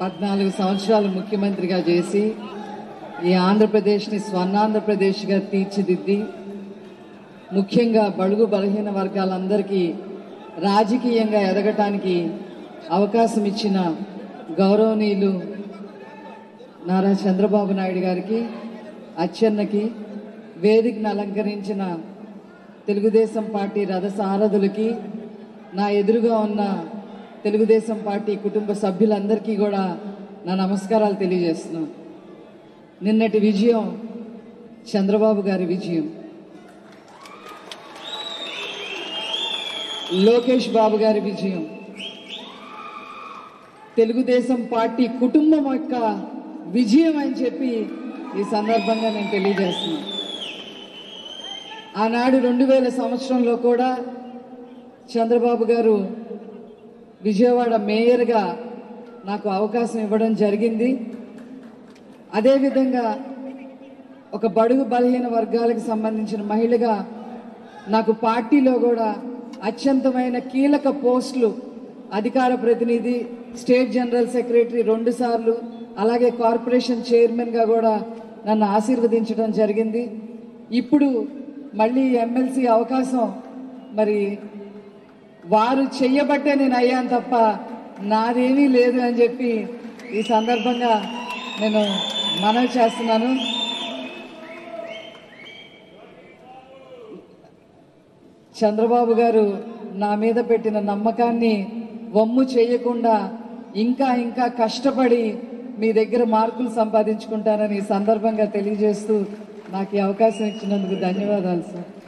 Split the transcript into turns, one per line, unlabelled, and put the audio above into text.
14 సంవత్సరాలు ముఖ్యమంత్రిగా చేసి ఈ ఆంధ్రప్రదేశ్ని స్వర్ణాంధ్రప్రదేశ్గా తీర్చిదిద్ది ముఖ్యంగా బడుగు బలహీన వర్గాలందరికీ రాజకీయంగా ఎదగటానికి అవకాశం ఇచ్చిన గౌరవనీయులు నారా చంద్రబాబు నాయుడు గారికి, అచ్చెన్నకి, వేదికను అలంకరించిన తెలుగుదేశం పార్టీ రథసారథులకి, నా ఎదురుగా ఉన్న తెలుగుదేశం పార్టీ కుటుంబ సభ్యులందరికీ కూడా నా నమస్కారాలు తెలియజేస్తున్నాను. నిన్నటి విజయం చంద్రబాబు గారి విజయం, లోకేష్ బాబు గారి విజయం, తెలుగుదేశం పార్టీ కుటుంబం యొక్క విజయం అని చెప్పి ఈ సందర్భంగా నేను తెలియజేస్తున్నాను. ఆనాడు 2000 సంవత్సరంలో కూడా చంద్రబాబు గారు విజయవాడ మేయర్గా నాకు అవకాశం ఇవ్వడం జరిగింది. అదేవిధంగా ఒక బడుగు బలహీన వర్గాలకు సంబంధించిన మహిళగా నాకు పార్టీలో కూడా అత్యంతమైన కీలక పోస్టులు, అధికార ప్రతినిధి, స్టేట్ జనరల్ సెక్రటరీ 2 సార్లు, అలాగే కార్పొరేషన్ చైర్మన్గా కూడా నన్ను ఆశీర్వదించడం జరిగింది. ఇప్పుడు మళ్ళీ ఎమ్మెల్సీ అవకాశం మరి వారు చెయ్యబట్టే నేను అయ్యాను తప్ప నాదేమీ లేదు అని చెప్పి ఈ సందర్భంగా నేను మనవి చేస్తున్నాను. చంద్రబాబు గారు నా మీద పెట్టిన నమ్మకాన్ని వమ్ము చేయకుండా ఇంకా ఇంకా కష్టపడి మీ దగ్గర మార్కులు సంపాదించుకుంటానని ఈ సందర్భంగా తెలియజేస్తూ నాకు ఈ అవకాశం ఇచ్చినందుకు ధన్యవాదాలు సార్.